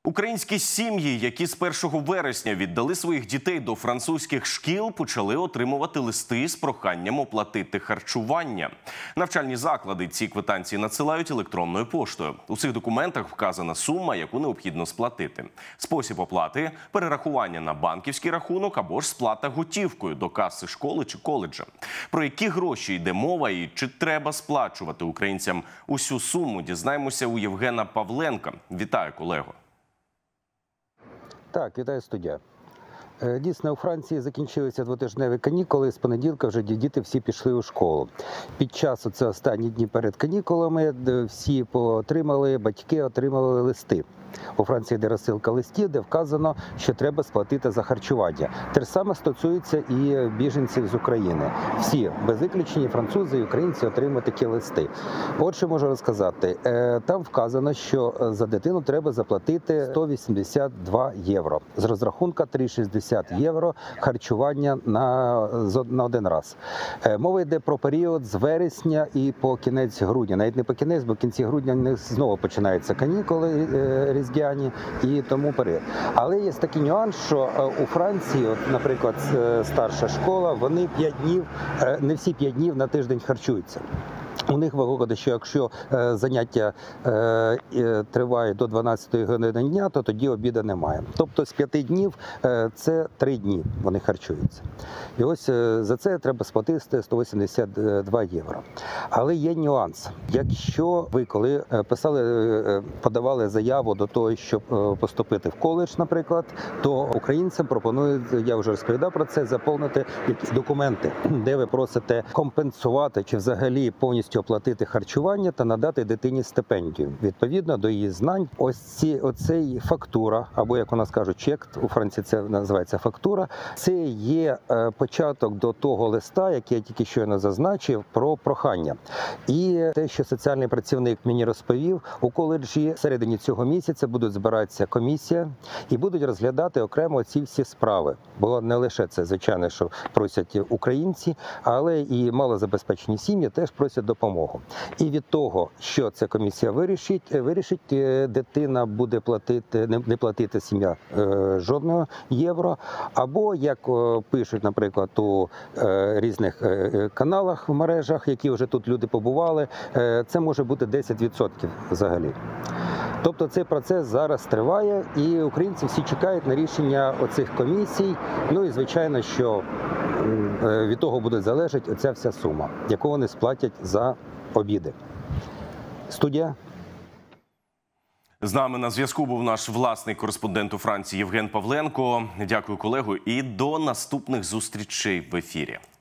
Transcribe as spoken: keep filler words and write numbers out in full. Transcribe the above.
Українські сім'ї, які з першого вересня віддали своїх дітей до французьких шкіл, почали отримувати листи з проханням оплатити харчування. Навчальні заклади ці квитанції надсилають електронною поштою. У цих документах вказана сума, яку необхідно сплатити. Спосіб оплати – перерахування на банківський рахунок або ж сплата готівкою до каси школи чи коледжа. Про які гроші йде мова і чи треба сплачувати українцям усю суму, дізнаємося у Євгена Павленка. Вітаю, колего. Так, вітаю, студія. Дійсно, у Франції закінчилися двотижневі канікули, з понеділка вже діти всі пішли у школу. Під час оце останні дні перед канікулами всі отримали, батьки отримали листи. У Франції йде розсилка листів, де вказано, що треба сплатити за харчування. Те ж саме стосується і біженців з України. Всі, без виключення, французи і українці отримують такі листи. От що можу розказати. Там вказано, що за дитину треба заплатити сто вісімдесят два євро. З розрахунка три шістдесят євро харчування на, на один раз. Мова йде про період з вересня і по кінець грудня. Навіть не по кінець, бо в кінці грудня в них знову починаються канікули різдвяні і тому період. Але є такий нюанс, що у Франції, от, наприклад, старша школа, вони п'ять днів, не всі п'ять днів на тиждень харчуються. У них виходить, що якщо е, заняття е, е, триває до дванадцятої години дня, то тоді обіду немає. Тобто з п'яти днів е, це три дні вони харчуються. І ось е, за це треба сплатити сто вісімдесят два євро. Але є нюанс. Якщо ви коли писали, е, подавали заяву до того, щоб е, поступити в коледж, наприклад, то українцям пропонують, я вже розповідав про це, заповнити якісь документи, де ви просите компенсувати чи взагалі повністю оплатити харчування та надати дитині стипендію. Відповідно до її знань, ось ці, оцей фактура, або, як у нас кажуть, чек, у Франції це називається фактура, це є е, початок до того листа, який я тільки щойно зазначив, про прохання. І те, що соціальний працівник мені розповів, у коледжі в середині цього місяця будуть збиратися комісія і будуть розглядати окремо ці всі справи. Бо не лише це, звичайно, що просять українці, але і малозабезпечені сім'ї теж просять допомогу. І від того, що ця комісія вирішить, вирішить, дитина буде платити, не платити сім'я е, жодного євро, або, як е, пишуть, наприклад, у е, різних е, каналах в мережах, які вже тут люди побували, е, це може бути десять відсотків взагалі. Тобто цей процес зараз триває, і українці всі чекають на рішення оцих комісій. Ну і звичайно, що від того буде залежати оця вся сума, яку вони сплатять за обіди. Студія. З нами на зв'язку був наш власний кореспондент у Франції Євген Павленко. Дякую, колего, і до наступних зустрічей в ефірі.